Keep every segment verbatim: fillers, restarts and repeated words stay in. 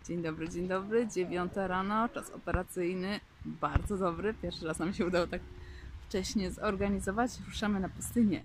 Dzień dobry, dzień dobry. Dziewiąta rano, czas operacyjny. Bardzo dobry. Pierwszy raz nam się udało tak wcześnie zorganizować. Ruszamy na pustynię.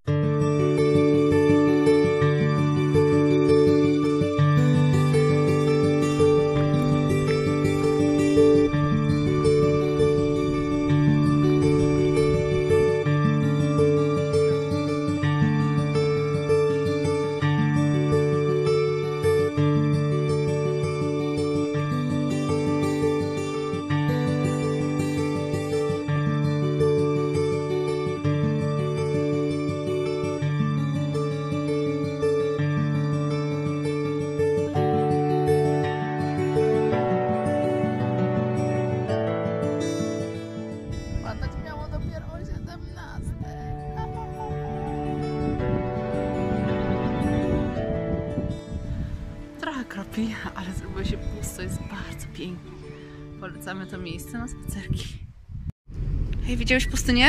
Kropi, ale zrobiło się pusto, jest bardzo pięknie. Polecamy to miejsce na spacerki. Hej, widziałeś pustynię?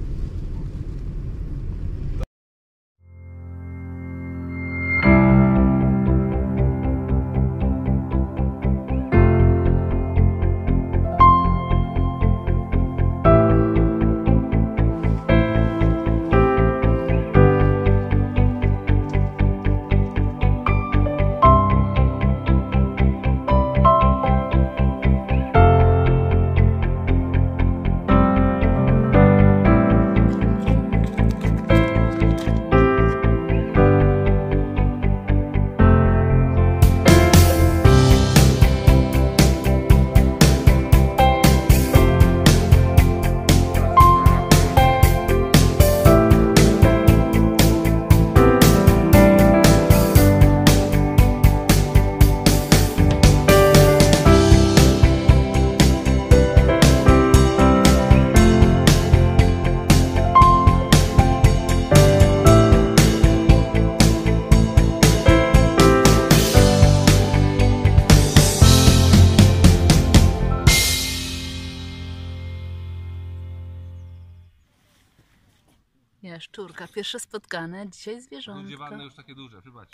Jaszczurka, pierwsze spotkane, dzisiaj zwierzątko. Spodziewane już takie duże, wybacz.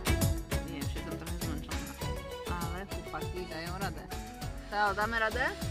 Dają radę. To damy radę?